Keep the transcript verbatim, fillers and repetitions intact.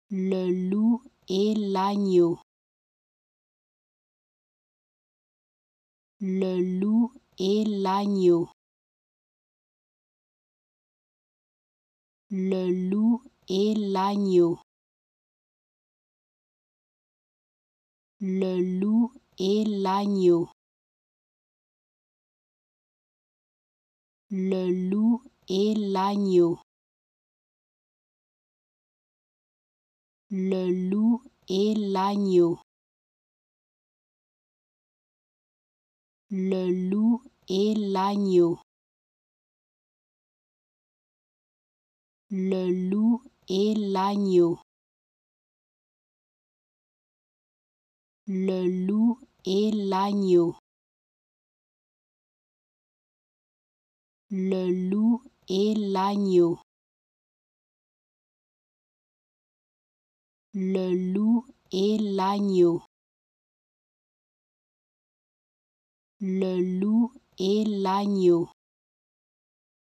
Le loup et l'agneau. Le loup et l'agneau. Le loup et l'agneau. Le loup et l'agneau. Le loup et l'agneau. Le loup et l'agneau. Le loup et l'agneau. Le loup et l'agneau. Le loup et l'agneau. Le loup et l'agneau. Le loup et l'agneau. Le loup et l'agneau.